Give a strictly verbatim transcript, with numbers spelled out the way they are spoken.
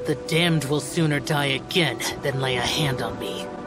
The damned will sooner die again than lay a hand on me.